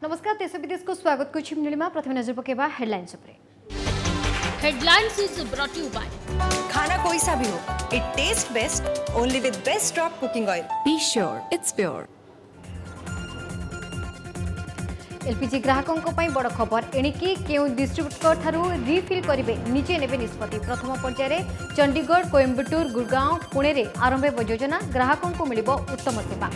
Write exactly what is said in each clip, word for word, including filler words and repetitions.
नमस्कार देश विदेश को स्वागत कुछ नीलिमा प्रथम नजर पकेबा हेडलाइंस उपरे। Headlines is brought you by खाना कोई सा भी हो, it taste best only with best drop cooking oil. Be sure it's pure. LPG ग्राहकों बड़ खबर एणिकी केउ डिस्ट्रीब्यूटर ठारू रिफिल करेंगे निजे नेबे निष्पत्ति। प्रथम पर्यायर चंडीगढ़ कोयम्बटूर गुड़गांव पुणे रे आरंभ योजना ग्राहकों को मिलिबो उत्तम सेवा।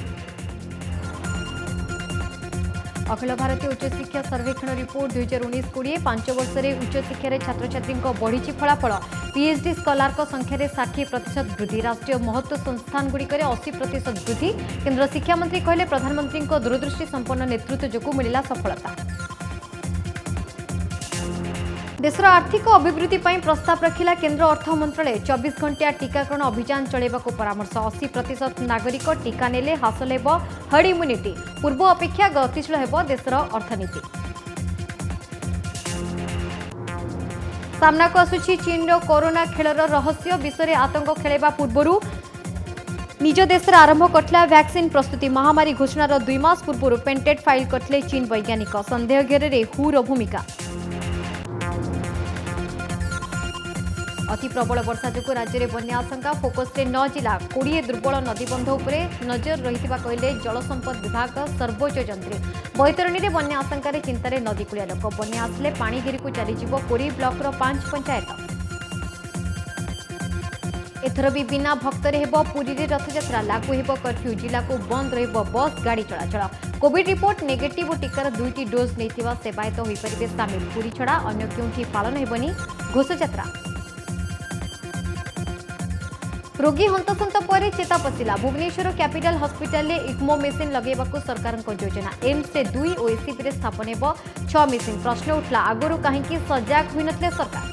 अखिल भारतीय उच्च शिक्षा सर्वेक्षण रिपोर्ट दुई हजार उन्नीस कोड़े पांच वर्ष में उच्च शिक्षार छात्र छात्री बढ़ी फलाफल। पीएचडी स्कॉलर संख्यार षाठी प्रतिशत वृद्धि। राष्ट्रीय महत्व संस्थान गुड़िक अशी प्रतिशत वृद्धि। केन्द्र शिक्षा मंत्री कहले प्रधानमंत्री दूरदृष्टि संपन्न नेतृत्व जो मिला सफलता। देशर आर्थिक अभिवृद्धि प्रस्ताव रखिला केन्द्र अर्थ मंत्रालय। चौबीस घंटिया टीकाकरण अभियान चलैबाकू परामर्श। अस्सी प्रतिशत नागरिक टीका नेले हासिल हेब हर्ड इम्यूनिटी। पूर्व अपेक्षा गतिशील हेब देशर अर्थनीति। सामना को आसुछि चीन कोरोना खेलर रहस्य। विश्व आतंक खेलवा पूर्व निज देश आरंभ करथिला वैक्सीन प्रस्तुति। महामारी घोषणार दुई मास पूर्व पेटेंट फाइल करथिले चीन वैज्ञानिक। संदेह घेरे हुर भूमिका। अति प्रबल वर्षा जो राज्य में बन्या आशंका। फोकस रे नौ जिला कोड़े दुर्बल नदीबंध उपरे नजर रही कहले जल संपद विभाग सर्वोच्च जंत्री। बैतरणी में बन्या आशंका चिंतार नदीकूलिया लोक। बन्या आसले पानी घेरी को चलीज कोरी ब्लॉक पांच पंचायत। एथर भी बिना भक्तर हेब पुरी रे रथयात्रा। लागू हेब कर्फ्यू। जिला को बंद रहिब बस गाड़ी चलाचल। कोविड रिपोर्ट नेगेटिव और टीकार दुईटी डोज नहीं सेवायत हो पारे सामिल। पुरी छड़ा अन्य क्योंकि पालन हेबनी घोषयात्रा। रोगी हंतसंत पर चेता पशिला। भुवनेश्वर कैपिटल हॉस्पिटल में इक्मो मेसीन लगेबाकू सरकार योजना। एम्स से दुई और एसीपी स्थापन हेब छह मेसीन। प्रश्न उठला आगुरी कहीं सजग हुई नथिले सरकार।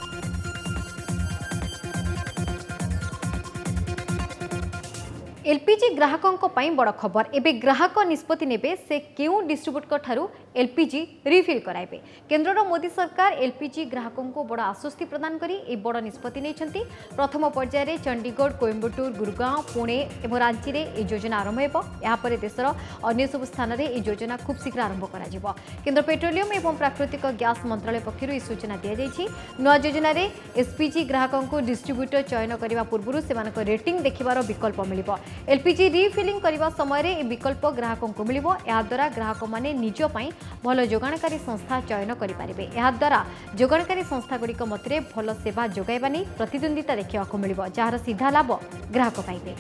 एलपीजी ग्राहकों बड़ खबर। एबे ग्राहक निष्पत्ति नेबे से केउ डिस्ट्रीब्यूटर ठारू एलपीजी रिफिल कराइबे। केन्द्र मोदी सरकार एलपीजी ग्राहकों को बड़ आश्वस्ति प्रदान करी ए बड़ निष्पत्ति नेछंती। प्रथम पर्यायर चंडीगढ़ कोयम्बटूर गुड़गांव पुणे और रांची रे ए योजना आरंभ हेबो। या परे देशर अन्य सब स्थान रे ए योजना खूब शीघ्र आरंभ करा जिवो। केन्द्र पेट्रोलियम एवं प्राकृतिक गैस मंत्रालय पक्षरु ए सूचना दिया जायछि। नवा योजना रे एसपीजी ग्राहकों को डिस्ट्रीब्यूटर चयन करबा पूर्व सेमानक रेटिंग देखिबार विकल्प मिलिबो। एलपीजी रिफिलिंग करने समय ए विकल्प ग्राहकों को मिलिबो। या द्वारा ग्राहक माने निज पई भल जोगाणकारी संस्था चयन करिपारिबे। या द्वारा जोगाणकारी संस्था गुड़िक मध्य भल सेवा जोगाइबा नै प्रतिद्वंदिता देखा मिलिबो, जार सीधा लाभ ग्राहक पाइबे।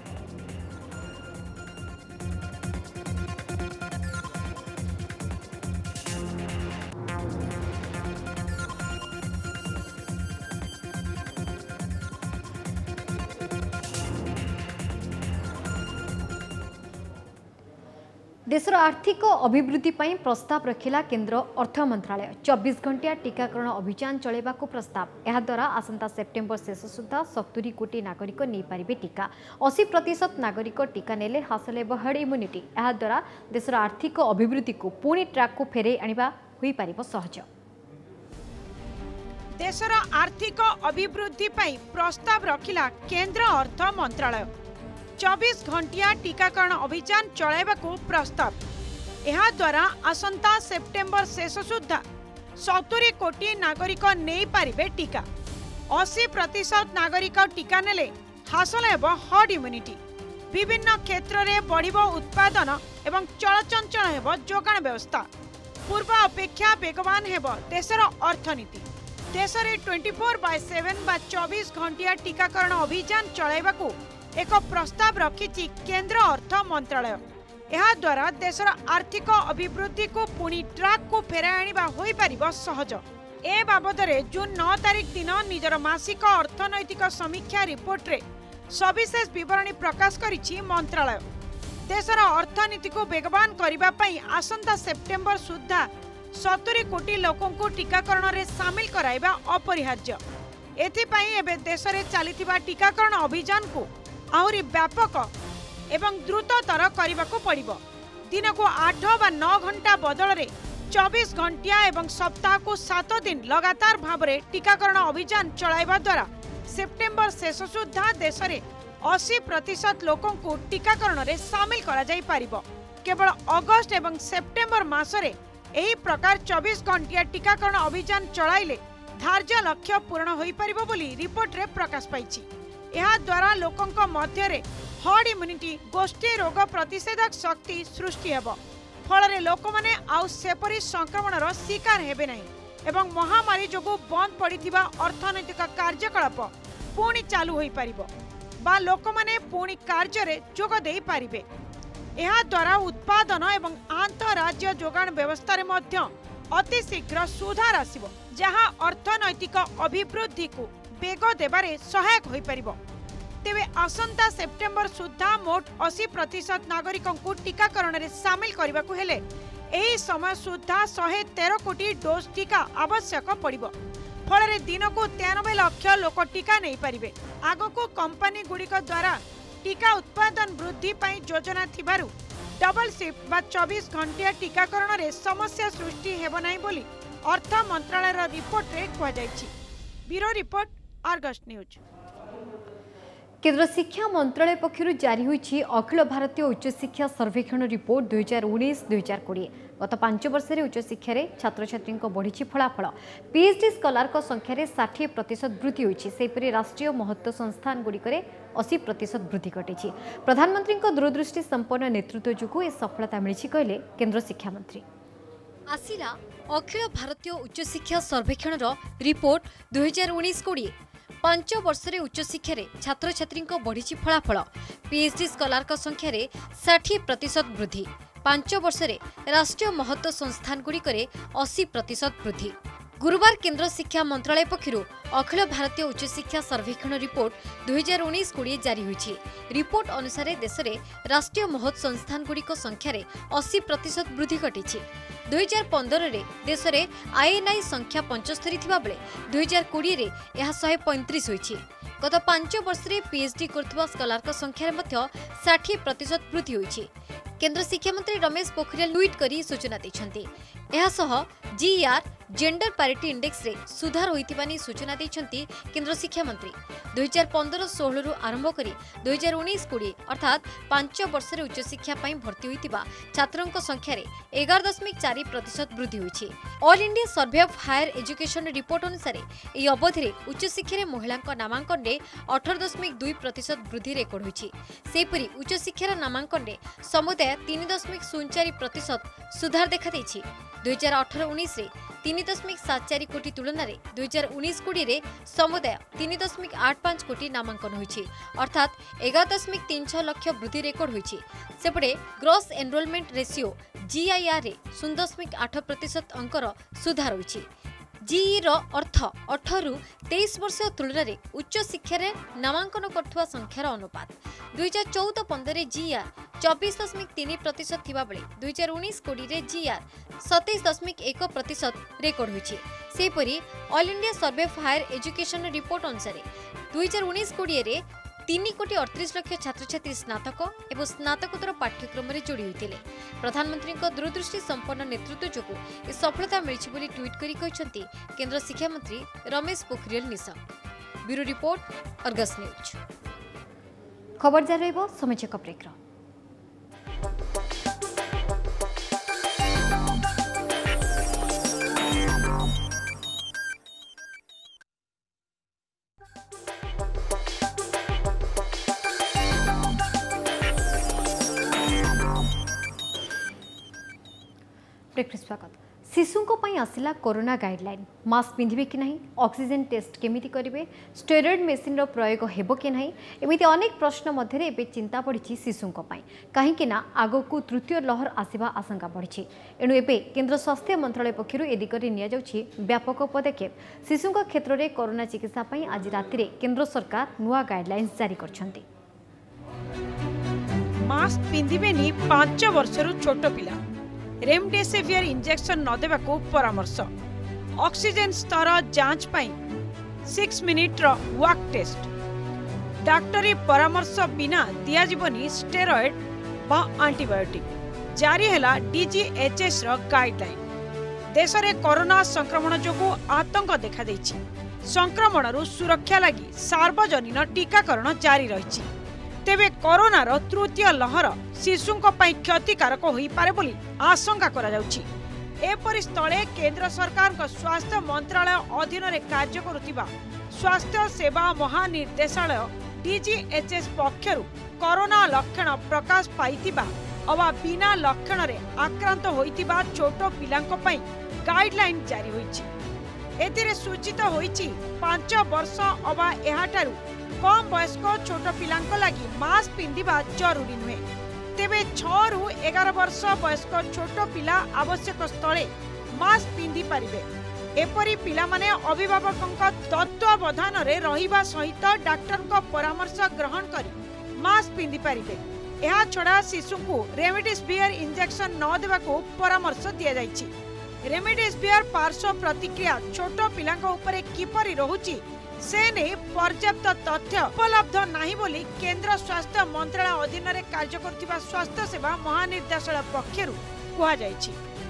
देशर आर्थिक अभिवृद्धि पर प्रस्ताव रखिला केन्द्र अर्थ मंत्रालय। चौबीस घंटिया टीकाकरण अभियान चलैबाकू प्रस्ताव। यह द्वारा आसंता सेप्टेम्बर शेष सुधा सत्तरी कोटी नागरिक नहीं पारिबे टीका। अस्सी प्रतिशत नागरिक टीका नेले हासिल हेब हर्ड इम्यूनिटी। यह द्वारा देशर आर्थिक अभिवृद्धि को पुणी ट्रैक को फेरे आनिबा होई पारिबो सहज। देशर आर्थिक अभिवृद्धि पर प्रस्ताव रखिला केन्द्र अर्थ मंत्रालय। चौबीस घंटिया टीकाकरण अभियान चलाइबाकू प्रस्ताव। यह द्वारा आसंता सेप्टेम्बर शेष सुधा सत्तरी कोटी नागरिक नहीं पारिबे टीका। अस्सी प्रतिशत नागरिक टीका नेले हासिल हेब हर्ड इम्यूनिटी। विभिन्न क्षेत्र में बढ़िबो उत्पादन एवं चलचंचल हेब जोगाण व्यवस्था। पूर्व अपेक्षा वेगवान हेब देशर अर्थनीति। देश में ट्वेंटी फोर बाय सेवेन बा चौबीस घंटिया टीकाकरण अभियान चलाइबाकू एक प्रस्ताव रखिछि केंद्र अर्थ मंत्रालय। यह द्वारा देशर आर्थिक अभिवृद्धि को पुणी ट्रैक को फेराई आनिबा होई पारिबो सहज। ए बाबदरे जून नौ तारिख दिन निजर मासिक अर्थनैतिक समीक्षा रिपोर्ट रे सविशेष विवरणी प्रकाश करिछि मंत्रालय। देशर अर्थनीति को वेगवान करिबा पई आसंता सेप्टेम्बर सुधा सत्तरी कोटी लोकों को टीकाकरण रे शामिल कराइबा अपरिहार्य। एथिपाई एबे देश रे चलिथिबा टीकाकरण अभियान को आहुरी व्यापक एवं द्रुततर करने पड़िबो। दिन को आठ बा नौ घंटा बदल रे चौबीस घंटिया एवं सप्ताह को सात दिन लगातार भाव में टीकाकरण अभियान चलाइबा द्वारा सेप्टेम्बर शेष सुधा देश में अस्सी प्रतिशत लोकों को टीकाकरण रे शामिल करा जाई पारिबो। केवल अगस्त एवं सेप्टेम्बर मासरे एही प्रकार चौबीस घंटिया टीकाकरण अभियान चलाइले धार्य लक्ष्य पूर्ण होई परिबो बोली रिपोर्ट रे प्रकाश पाइछि। एहा द्वारा लोकंक मध्य रे हर्ड इम्यूनिटी गोष्ठी रोग प्रतिषेधक शक्ति सृष्टि हेबो। फल रे लोक माने आउ सेपरी संक्रमणर शिकार हेबे नहीं एवं महामारी जोगु बंद पड़िथिबा अर्थनैतिक कार्यकलाप पुणी चालू होई परिबो बा लोक माने पुणी कार्य रे जोग देई पारिबे। एहा द्वारा उत्पादन एवं आंतरराज्य जोगाण व्यवस्था रे मध्य अति शीघ्र सुधार आसिबो जहां अर्थनैतिक अभिवृद्धि को बेग देबारे सहायक होई परिबो। तेबे आसंता सेप्टेम्बर सुधा मोट अस्सी प्रतिशत नागरिकों टीकाकरण रे शामिल करने को हेले एही समय सुधा सौ तेरह कोटी डोज टीका आवश्यक पड़िबो। फल रे दिन को तिरानबे लाख लोक टीका नहीं पारिबे। आगको कंपनी गुड़िक द्वारा टीका उत्पादन वृद्धि पाई योजना थिबारु डबल शिफ्ट बा चौबीस घंटिया टीकाकरण रे समस्या सृष्टि हेबो नाही बोली अर्थ मंत्रालय रिपोर्ट रे कहा जायछि। Bureau report Argus news. केंद्र शिक्षा मंत्रालय पक्षर जारी होईछि अखिल भारतीय उच्च शिक्षा सर्वेक्षण रिपोर्ट दुई हजार उन्नीस दुई हजार कोड़े। गत पांच वर्ष उच्च शिक्षा छात्र छात्री बढ़ी फलाफल। पीएचडी स्कॉलर संख्यार षाठी प्रतिशत वृद्धि होईछि। सेपरि राष्ट्रीय महत्व संस्थान गुड़िक अस्सी प्रतिशत वृद्धि घटी। प्रधानमंत्री दूरदृष्टि संपन्न नेतृत्व जोगु ए सफलता मिली कहले केंद्र शिक्षा मंत्री। आसिला अखिल भारतीय उच्च शिक्षा सर्वेक्षण रिपोर्ट दुई हजार उन्नीस कोड़े। पांच वर्ष उच्च शिक्षा छात्र छात्री बढ़ी फलाफल। पीएचडी स्कॉलर संख्यार षाठी प्रतिशत वृद्धि। पांच वर्ष राष्ट्रीय महत्व संस्थान गुड़िक अस्सी प्रतिशत वृद्धि। गुरुवार केंद्र शिक्षा मंत्रालय पक्षर अखिल भारतीय उच्च शिक्षा सर्वेक्षण रिपोर्ट दुई हजार उन्नीस कोड़े जारी होईछि। रिपोर्ट अनुसार देश में राष्ट्रीय महत्व संस्थान गुड़िक संख्यार अस्सी प्रतिशत वृद्धि घटी। दुई हजार पंदर देश में आईएनआई संख्या पंचस्तरी थिबा बेले दुई हजार कोड़े यह शहे पैंतीस होईछि। गत पांच वर्ष में पीएचडी करथिबा स्कॉलर संख्यार षाठी प्रतिशत वृद्धि होईछि। केंद्र शिक्षा मंत्री रमेश पोखरियाल ट्वीट करी सूचना दैछन्ति। एहा सह जीआर जेंडर पैरिटी इंडेक्स रे सुधार होइतिबा नै सूचना दैछन्ति केंद्र शिक्षा मंत्री। दुई हजार पंद्रह सोलह रु आरंभ करी दुई हजार उन्नीस कोड़े अर्थात पांच वर्ष उच्च शिक्षा पाई भर्ती होइतिबा छात्रों संख्यार एगार दशमिक चार प्रतिशत वृद्धि होइछि। All India survey of higher education report अनुसार एही अवधि उच्च शिक्षा महिला नामांकन में अठारह दशमिक दुई प्रतिशत वृद्धि रेकर्ड होइछि। सेपरि उच्च शिक्षार नामांकन में समुदाय तीन दशमिक शून्य चार प्रतिशत सुधार देखा देछि। दुई हजार अठारह उन्नीस तीन दशमिक सात चार कोटी तुलन में दुई हजार उन्नीस कोड़े समुदाय तीन दशमिक आठ पांच कोटी नामांकन होइछि अर्थात एगार दशमिक तीन छह लक्ष वृद्धि रेकर्ड होइछि। सेपटे ग्रॉस एनरोलमेंट रेशियो जीआईआर रे शून्य दशमिक आठ प्रतिशत अंकर सुधार होइछि। जीई रो अर्थ अठारह रु तेईस वर्ष तुलन में उच्च शिक्षा नामांकन करथुवा संख्यार अनुपात दुई हजार चौदह पंद्रह जीआर चौबीस दशमिक तीन प्रतिशत थिबा बेले दुई हजार उन्नीस कोड़े जीआर सतैश दशमिक एक प्रतिशत रेकर्ड होइछि। सेपरि all India survey of higher education report अनुसार दुई हजार उन्नीस कोड़े तीन कोटी अड़तीस लक्ष छात्र छात्री स्नातक एवं स्नातकोत्तर पाठ्यक्रम में जोड़ी होते। प्रधानमंत्री दूरदृष्टि संपन्न नेतृत्व जोगु ए सफलता मिली बोली ट्वीट करी कहते केंद्र शिक्षा मंत्री Ramesh Pokhriyal Nishank. Bureau report Argus news. खबर जारी रहिबो समीक्षक ब्रेक। स्वागत। शिशुओं पर आसला कोरोना गाइडलाइन। मास्क पिंधे कि नहीं, ऑक्सीजन टेस्ट केमिति करेंगे, स्टेरॉइड मेसिन प्रयोग हेबो कि नहीं, एमिति अनेक प्रश्न मध्य एबे चिंता बढ़ी शिशुओं कहीं आग को तृतीय लहर आसवा आशंका बढ़ी। एणु एबे केंद्र स्वास्थ्य मंत्रालय पक्षर ए दिगरे निया जाउछि व्यापक पदक्षेप। शिशुओं क्षेत्र में कोरोना चिकित्सा पई आज राति केंद्र सरकार नुआ गाइडलाइंस जारी करछन्ति। मास्क पिंधिबेनी पांच वर्षर छोट पिला, रेमडेसिवियर इंजेक्शन न देवा को परामर्श, ऑक्सीजन स्तर जांच पाई सिक्स मिनिट रो वॉक टेस्ट, डाक्टरी परामर्श बिना दिया जीवनी स्टेरॉइड बा एंटीबायोटिक। जारी हैला डीजीएचएस रो गाइडलाइन। देश में कोरोना संक्रमण जोगु आतंक देखा देछि। संक्रमण रु सुरक्षा लगी सार्वजनिक टीकाकरण जारी रही। तेबे कोरोनार तृतीय लहर शिशुओं क्षतिकारक हो पारे बोली आशंका करा जाउछि। एपरि स्थले केंद्र सरकार का स्वास्थ्य मंत्रालय अधीन रे कार्य करुथिबा स्वास्थ्य सेवा महानिर्देशालय डीजीएचएस पक्षरु कोरोना लक्षण प्रकाश पाइतिबा अवा बिना लक्षण रे आक्रांत होइतिबा छोट पिलांको पई गाइडलाइन जारी होईछि। एथिरे सूचित होईछि पांच वर्ष अवा एहाटारु कम वयस्क छोट पिलांको लागि मास्क पिंधिबा जरूरी नुहे। तेबे छह रु एगार वर्ष वयस्क छोट पिला आवश्यक स्थले मास्क पिंधि पारिबे। एपरि पिला माने अभिभावकक तत्वावधान रे रहिबा सहित डाक्टर परामर्श ग्रहण करी मास्क पिंधि पारिबे। एहा छड़ा शिशु को रेमडेसिविर इंजेक्शन न देबाको परामर्श दिया जाइछि। रेमडेसिविर पार्श्व प्रतिक्रिया छोट पिलांक उपरे किपरि रहुछि से ने पर्याप्त तथ्य उपलब्ध नहीं बोली केंद्र स्वास्थ्य मंत्रालय अधीन रे कार्य करथिबा स्वास्थ्य सेवा महानिर्देशालय पक्षरु कुहा जाइछि।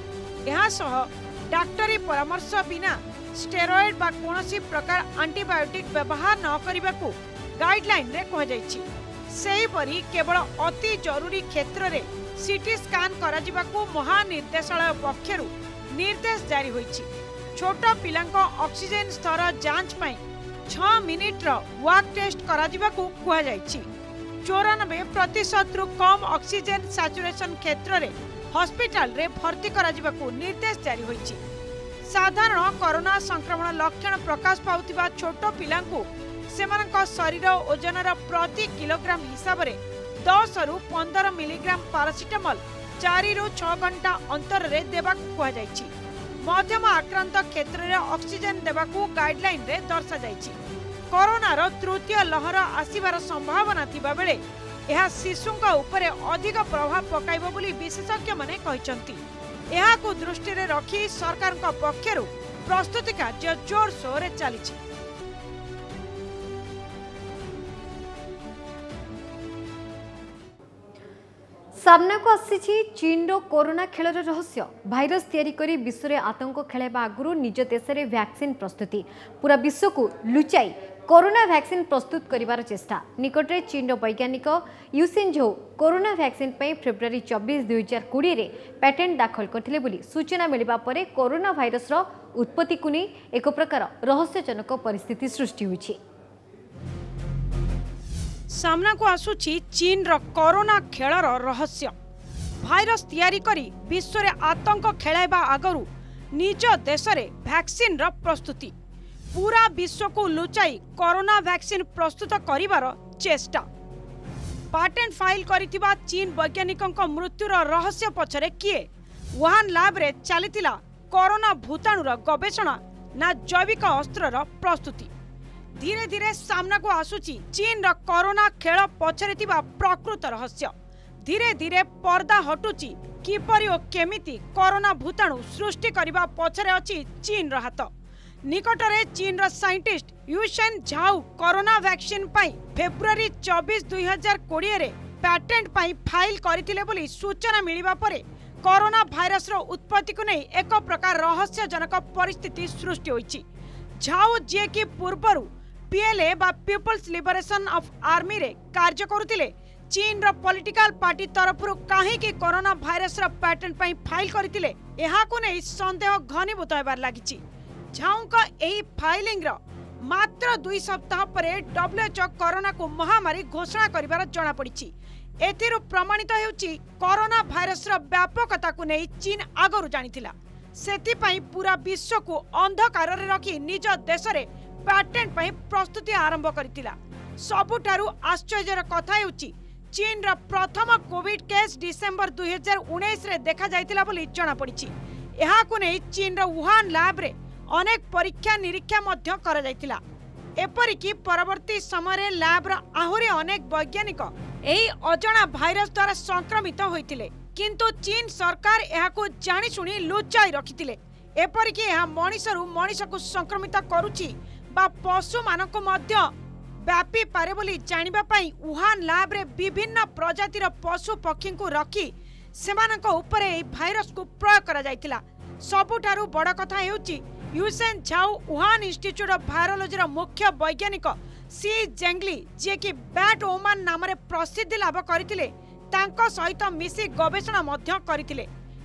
एहा सह डाक्टरी परामर्श बिना स्टेरॉइड बा कोनोसी प्रकार एंटीबायोटिक व्यवहार न करिबाकू गाइडलाइन रे कुहा जाइछि। सेही परी केवल अति जरूरी क्षेत्र रे सीटी स्कैन कराजिबाकू महानिर्देशालय पक्षरु निर्देश जारी होईछि। छोट पिलांको ऑक्सीजन स्तर जांच पई छह मिनिट रो वाक टेस्ट कराजिबाकू कुहा जाइछि। चौरानबे प्रतिशत रु कम ऑक्सीजन सैचुरेशन क्षेत्र रे हॉस्पिटल रे भर्ती कराजिबाकू निर्देश जारी होईछि। साधारण कोरोना संक्रमण लक्षण प्रकाश पाउतिबा छोट पिलांकू सेमानक शरीर ओजनर प्रति किलोग्राम हिसाब रे दस रु पंद्रह मिलीग्राम पारासिटामोल चार रु छह घंटा अंतर रे देबाकू कुहा जाइछि। मध्यम आक्रांत क्षेत्र रे ऑक्सीजन देबाकू गाइडलाइन रे दर्शा जाइछि। कोरोनार तृतीय लहर आसीबार संभावना थिबा बेले एहा शिशुंक उपरे अधिक प्रभाव पकाइबो बोली विशेषज्ञ माने कहिसंती। एहाकू दृष्टि रे रखी सरकारक पक्षरु प्रस्तुति कार्य जोर शोर रे चलिछि। सामना को आसी चीन रो कोरोना खेलर रहस्य भाइरस तैयारी करी विश्व में आतंक खेलाइबा आगु निज देश में वैक्सीन प्रस्तुति पूरा विश्व को लुचाई कोरोना वैक्सीन प्रस्तुत करिवार चेष्टा। निकट में चीन रो वैज्ञानिक यूसिन झौ कोरोना वैक्सीन पे फेब्रुआरी चौबीस दुई हजार कोड़े रे पेटेंट दाखल करथिले बोली सूचना मिलिबा परे कोरोना भाइरस रो उत्पत्ति को नहीं एक प्रकार रहस्यजनक परिस्थिति सृष्टि होइछि। सामना को आसुछि चीन रो कोरोना खेलर रहस्य भाइरस तैयारी करी विश्व रे आतंक खेलाइबा आगरु निज देश रे वैक्सीन रो प्रस्तुति पूरा विश्व को लुचाई कोरोना वैक्सीन प्रस्तुत करिवार चेष्टा। पेटेंट फाइल करिथिबा चीन वैज्ञानिकक मृत्युर रहस्य पछरे किए वुहान लैब रे चलीतिला कोरोना भूताणुर गवेषणा ना जैविक अस्त्रर प्रस्तुति। धीरे धीरे सामना को आसुची चीन रो कोरोना खेल पछरे थिबा प्रकृत रहस्य। धीरे धीरे पर्दा हटुची किपरि ओ केमिति कोरोना भूताणु सृष्टि करिबा पछरे अछि चीन रो हाथ। निकटरे चीन रो scientist Yusen Zhou corona vaccine पाई फेब्रुआरी चौबीस दुई हजार कोड़े रे पेटेंट पाई फाइल करथिले बोली सूचना मिलिबा परे कोरोना भाइरस रो उत्पत्ति को नहीं एक प्रकार रहस्यजनक परिस्थिति सृष्टि होइछि। झाउ जे कि पूर्वरु पीएलए बा पीपल्स लिबरेशन ऑफ आर्मी रे कार्य करुथिले चीन रो पॉलिटिकल पार्टी तरफरु काहे कि कोरोना भाइरस रो पेटेंट पाई फाइल करथिले एहा को नहीं संदेह घनीभूत हेबार लागिछि। झाउका एही फाइलिंग रो मात्र दुई सप्ताह परे डब्ल्यूएचओ कोरोना को महामारी घोषणा करिवार जणा पड़िछि। एथिरु प्रमाणित हेउछि कोरोना भाइरस रो व्यापकता को नहीं चीन आगरु जानिथिला। सेति पई पूरा विश्व को अंधकार रे रखी निज देश रे पेटेंट पई प्रस्तुति आरंभ करथिला। सबुठारु आश्चर्यर कथा हेउछि चीन रो प्रथम कोविड केस डिसेंबर दुई हजार उन्नीस रे देखा जाइतिला बोली जणा पड़िछि। एहा को नहीं चीन रो वुहान लैब रे अनेक परीक्षा निरीक्षा मध्य करा जाइतिला। एपरिकी परवर्ती समय लैब रो आहुरी अनेक वैज्ञानिक एही अजणा भाइरस द्वारा संक्रमित होइतिले किंतु चीन सरकार एहाको जानि सुनी लुचाई रखितिले। एपरिकी एहा मनिषरु मनिष को संक्रमित करूछि बा पशु मानको मध्य व्यापी पारे बोली जानिबा पई वुहान लैब रे विभिन्न प्रजातिर पशु पक्षी को रखी सेमानक उपरे एही भाइरस को प्रयोग करा जाइतिला। सबुठारु बड़ कथा हेउछि Yusen Zhou Wuhan institute of virology रो मुख्य वैज्ञानिक सी जेंगली जे कि बैट ओमान नाम रे प्रसिद्धि लाभ करथिले तांको सहित मिसी गवेषणा मध्य करथिले।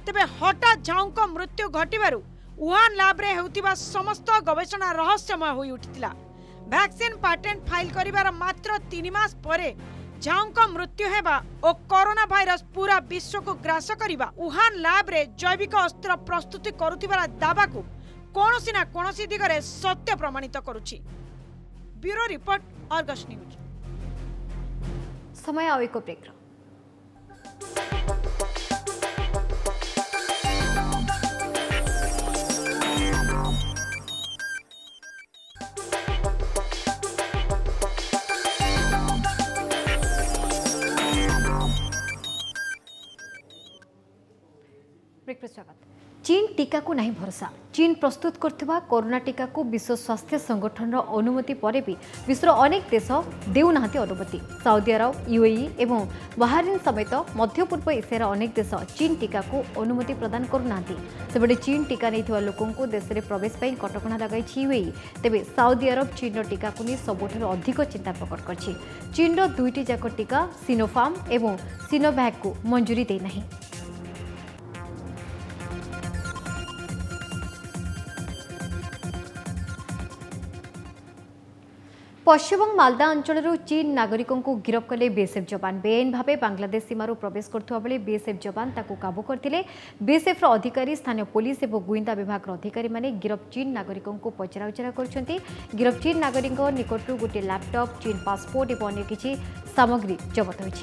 तेबे हठात झाऊ को मृत्यु घटिबारु वुहान लैब रे हेउतिबा समस्त गवेषणा रहस्यमय होई उठितिला। वैक्सीन पेटेंट फाइल करिबार मात्र तीन मास परे झाऊ को मृत्यु हेबा और कोरोना भाइरस पूरा विश्व को ग्रास करिबा वुहान लैब रे जैविक अस्त्र प्रस्तुति करुथिबार दावा को कोनोसी ना कोनोसी दिगरे सत्य प्रमाणित करुछि। Bureau report, Argus news. समय आउ एक ब्रेक। चीन टीका को नहीं भरोसा। चीन प्रस्तुत करथिबा कोरोना टीका को विश्व स्वास्थ्य संगठन अनुमति पर भी विश्वर अनेक देश देउनाहांती अनुमति। सऊदी अरब, यूएई एवं बाहरीन समेत मध्य पूर्व एशियार अनेक देश चीन टीका को अनुमति प्रदान करुनाहांती। सेबडे चीन टीका नैथिबा लोकों को देश में प्रवेश पई कटकणा लगाइछि यूएई। तेबे सऊदी अरब चीन टीका को नहीं सबुठारु अधिक चिंता प्रकट करछि। चीन दुईटी जाक टीका सिनोफार्म एवं सिनोवैक को मंजूरी दे नहीं। पश्चिमबंग मालदा अंचल चीन नागरिकों को गिरफ्त कले बीएसएफ जवान। बेआईन भाव बांग्लादेश सीमार प्रवेश करुवा बेले बीएसएफ जवान ताकू काबू करते। बीएसएफ अधिकारी, स्थानीय पुलिस और गुइंदा विभाग अधिकारी माने गिरफ्त चीन नागरिकों को पचराउचरा करछन्ती। गिरफ्त चीन नागरिक निकटू गोटे लैपटॉप, चीन पासपोर्ट और अन्य किछि सामग्री जबत होइछि।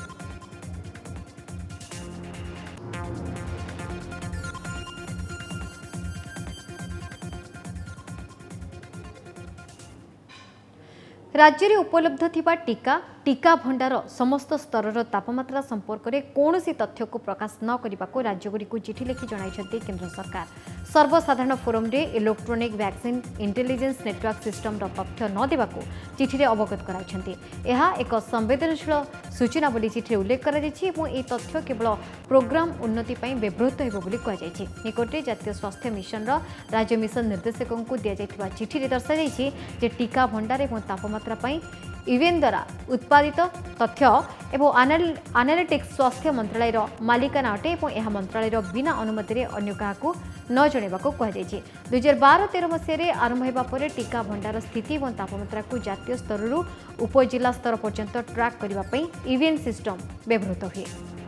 राज्य में उपलब्ध थिबा टीका टीका भंडार समस्त स्तर तापमात्रा संपर्क में कौन तथ्य को प्रकाश न करने को राज्यगुड़ी को चिठी लिखि जणाइछन्ती केंद्र सरकार। सर्वसाधारण फोरम रे electronic vaccine intelligence network system तथ्य न देवाको चिठी रे अवगत कराइछन्ती। यह एक संवेदनशील सूचना बोली चिठी उल्लेख करा जायछि एवं ए तथ्य केवल प्रोग्राम उन्नति पई व्यवहृत हेबो बोली कहा जायछि। निकटे जातीय स्वास्थ्य मिशन रो राज्य मिशन निर्देशकों को दिया जायथिबा चिठी रे दर्शा जायछि जे टीका भंडार एवं तापमात्रा पई इवेन द्वारा उत्पादित तथ्य एवं एनालिटिक्स स्वास्थ्य मंत्रालय मालिकाना अटे और यह मंत्रालय बिना अनुमति रे अन्य काहाकू न जणाइबाको कहुଯାଇଛି। दुई हजार बार तेरह मसीह आरंभ होगा पर टीका भंडार स्थिति और तापमात्रा को जातीय स्तर उपजिला स्तर पर्यंत ट्रैक करने इवेन सिस्टम व्यवहृत हुए।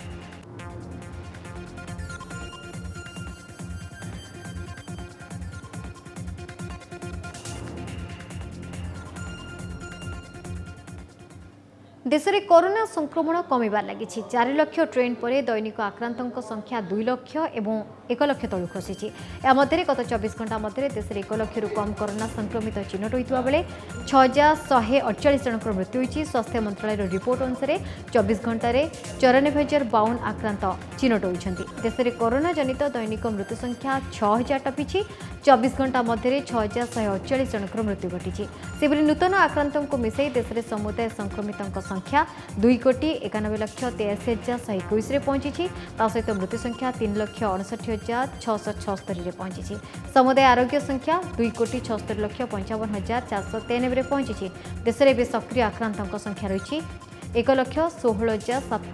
देश में कोरोना संक्रमण कमिबार लगी। चार लाख ट्रेन पर दैनिक आक्रांतों संख्या दुई लाख एवं एक लाख तलू खसी। या मध्य गत चौबीस घंटा मध्य देश में एक लाख कम कोरोना संक्रमित चिन्हट होता बेले छह हजार शहे अड़चाश जन मृत्यु होती। स्वास्थ्य मंत्रालय रिपोर्ट अनुसार चौबीस घंटे चौरानबे हजार बावन आक्रांत चिन्हट होती। देश में कोरोना जनित दैनिक मृत्यु संख्या छह हजार टपी। चौबीस घंटा मध्य छह हजार शहे अड़चाश जन मृत्यु घटी। से नूतन आक्रांतों को मिसाई देश में समुदाय संक्रमितों संख्या दुई कोटी एकानबे लक्ष तेयासी हजार शहे इक्कीस पहुंची। सहित मृत्यु संख्या तीन लक्ष अड़सठ हजार छःश छस्तरी पहुंची। समुदाय आरोग्य संख्या दुई कोटी छस्तरी लक्ष पंचावन हजार चार सौ तेयानबे पहुंची। देश में एवं सक्रिय आक्रांतों संख्या रही एक लक्ष षोहल हजार सात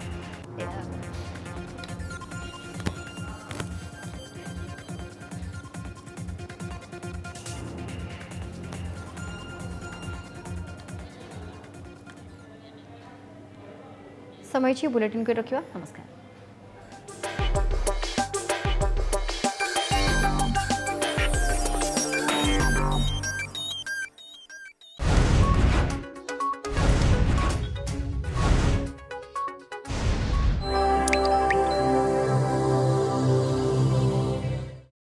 समय बुलेटिन को रखा। नमस्कार।